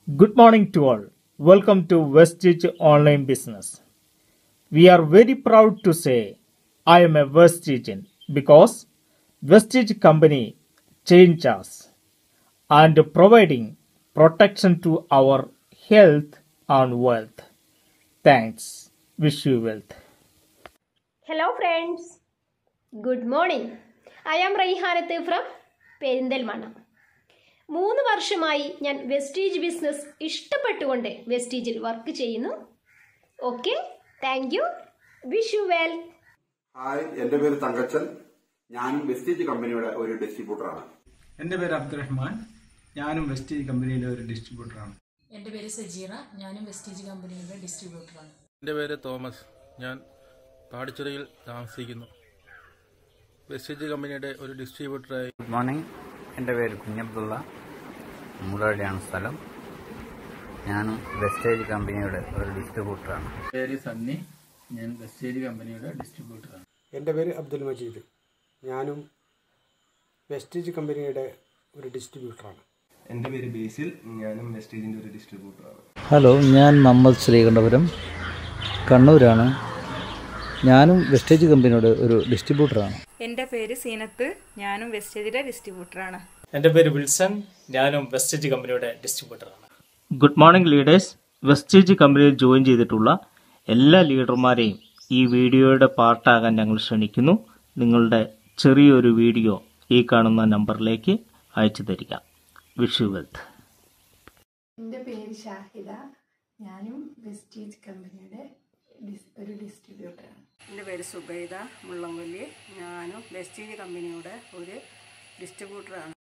Good morning to all. Welcome to VESTIGE Online Business. We are very proud to say I am a Vestigian because Vestige company changed us and providing protection to our health and wealth. Thanks. Wish you wealth. Hello friends. Good morning. I am Raihanathe from Perindalmanna. 3 വർഷമായി ഞാൻ Vestige business ഇഷ്ടപ്പെട്ടുകൊണ്ട് വെസ്റ്റീജിൽ work ചെയ്യുന്നു. Okay, thank you. Wish you well. Hi, എൻ്റെ പേര് തങ്കച്ചൻ. ഞാനും Vestige കമ്പനിയുടെ ഒരു ഡിസ്ട്രിബ്യൂട്ടറാണ്. എൻ്റെ പേര് അബ്ദുറഹ്മാൻ. ഞാനും വെസ്റ്റീജ് കമ്പനിയിലെ ഒരു ഡിസ്ട്രിബ്യൂട്ടറാണ്. എൻ്റെ പേര് സജീറ. ഞാനും വെസ്റ്റീജ് കമ്പനിയുടെ ഡിസ്ട്രിബ്യൂട്ടറാണ്. എൻ്റെ പേര് തോമസ്. ഞാൻ പാടിച്ചുറയിൽ താമസിക്കുന്നു. വെസ്റ്റീജ് കമ്പനിയുടെ ഒരു ഡിസ്ട്രിബ്യൂട്ടറായി. Good morning. എൻ്റെ പേര് കുഞ്ഞബ്ദുള്ള. മൂടാടിയാണ് സ്ഥലം. ഞാനും വെസ്റ്റേജ് കമ്പനിയുടെ ഒരു ഡിസ്ട്രിബ്യൂട്ടറാണ്. പേര് സണ്ണി. ഞാൻ വെസ്റ്റേജ് കമ്പനിയുടെ ഡിസ്ട്രിബ്യൂട്ടറാണ്. എൻ്റെ പേര് അബ്ദുൽ മജീദ്. ഞാനും വെസ്റ്റേജ് കമ്പനിയുടെ ഒരു ഡിസ്ട്രിബ്യൂട്ടറാണ്. എൻ്റെ പേര് ബേസിൽ. ഞാനും വെസ്റ്റേജിൻ്റെ ഒരു ഡിസ്ട്രിബ്യൂട്ടറാണ്. ഹലോ, ഞാൻ മുഹമ്മദ് ശ്രീകണ്ഠപുരം, കണ്ണൂരാണ്. ഞാനും വെസ്റ്റേജ് കമ്പനിയുടെ ഒരു ഡിസ്ട്രിബ്യൂട്ടറാണ്. എൻ്റെ പേര് സീനത്ത്. ഞാനും വെസ്റ്റേജിൻ്റെ ഡിസ്ട്രിബ്യൂട്ടറാണ്. എൻ്റെ പേര് വിൽസൺ. ഞാനും വെസ്റ്റേജ് കമ്പനിയുടെ ഡിസ്ട്രിബ്യൂട്ടറാണ്. Good morning leaders. വെസ്റ്റേജ് കമ്പനിയിൽ ജോയിൻ ചെയ്തിട്ടുള്ള എല്ലാ ലീഡർമാരെയും ഈ വീഡിയോയുടെ പാർട്ടാകാൻ ഞങ്ങൾ ക്ഷണിക്കുന്നു. നിങ്ങളുടെ ചെറിയൊരു വീഡിയോ ഈ കാണുന്ന നമ്പറിലേക്ക് അയച്ചു തരിക. Wish you wealth. എൻ്റെ പേര് ഷാഹിദ. ഞാനും വെസ്റ്റേജ് കമ്പനിയുടെ ഒരു ഡിസ്ട്രിബ്യൂട്ടറാണ്. എൻ്റെ പേര് സുബൈദ മുള്ളംകൊല്ലി. ഞാനും വെസ്റ്റേജ് കമ്പനിയുടെ ഒരു ഡിസ്ട്രിബ്യൂട്ടറാണ്.